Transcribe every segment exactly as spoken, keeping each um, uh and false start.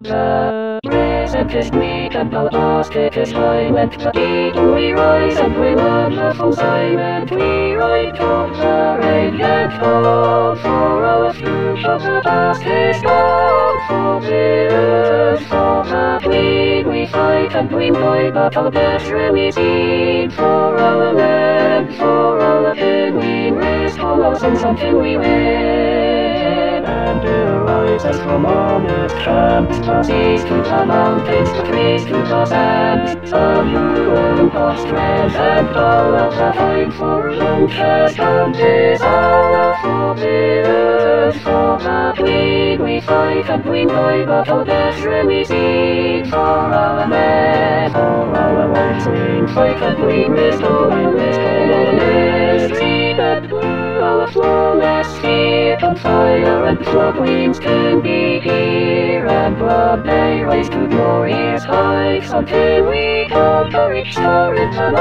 The present is bleak and the past it is silent. The beacon we rise and we wonderful silent. We ride towards the radiant dawn. For our future the past is gone. For the earth, for the queen we fight and we fight, but our pleasure we sing. For our land, for our king we raise all our sins until we win. And arise as from honest camps, the seas to the mountains, the trees to the sands. The hero of strength and power, the fight for long-chest and desire. For the earth, for the queen we fight and we die, but our pleasure we sing. For our men, for our wives we fight and we restore and restore the mystery that blew our flawless fear. On fire and flood winds can be here, and blood may rise to glorious heights until we come to reach star in the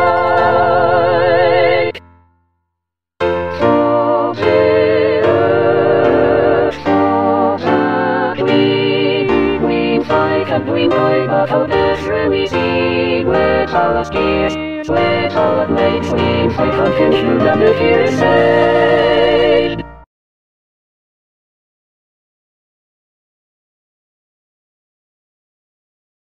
night. For the earth, for the queen, we fight and we die, but our pleasure we sing. With our tears, with our mates we fight until you never hear us say.